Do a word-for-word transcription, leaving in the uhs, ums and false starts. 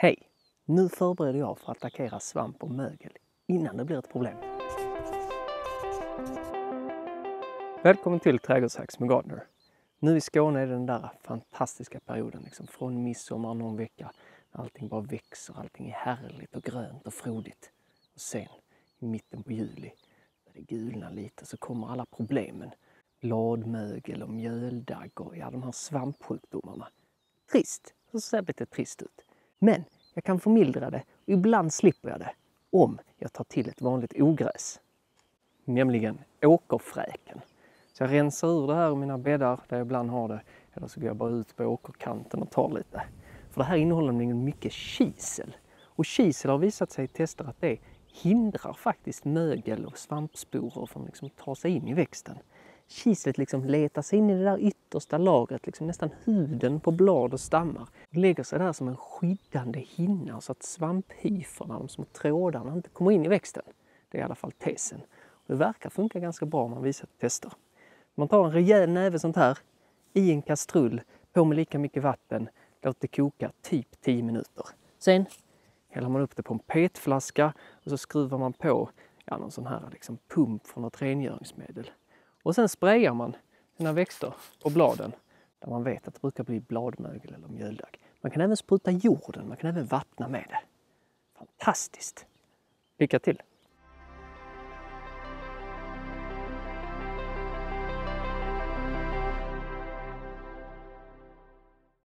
Hej! Nu förbereder jag för att attackera svamp och mögel innan det blir ett problem. Välkommen till Trädgårdshacks med Gardener. Nu i Skåne är det den där fantastiska perioden, liksom från midsommar någon vecka. När allting bara växer, allting är härligt och grönt och frodigt. Och sen i mitten på juli, när det gulnar lite, så kommer alla problemen. Bladmögel och mjöldagg och ja, de här svampsjukdomarna. Trist, så ser det lite trist ut. Men jag kan förmildra det och ibland slipper jag det om jag tar till ett vanligt ogräs. Nämligen åkerfräken. Så jag rensar ur det här i mina bäddar där jag ibland har det. Eller så går jag bara ut på åkerkanten och tar lite. För det här innehåller nämligen mycket kisel. Och kisel har visat sig i tester att det hindrar faktiskt mögel och svampsporer från liksom att ta sig in i växten. Kislet liksom letar sig in i det där yttersta lagret, liksom nästan huden på blad och stammar. Det lägger sig där som en skyddande hinna så att svamphyferna, de små trådarna, inte kommer in i växten. Det är i alla fall tesen. Och det verkar funka ganska bra om man visar tester. Man tar en rejäl näve sånt här i en kastrull, på med lika mycket vatten, låt det koka typ tio minuter. Sen häller man upp det på en petflaska och så skruvar man på ja, någon sån här liksom pump från något rengöringsmedel. Och sen sprayar man sina växter på bladen där man vet att det brukar bli bladmögel eller mjöldagg. Man kan även spruta jorden, man kan även vattna med det. Fantastiskt! Lycka till!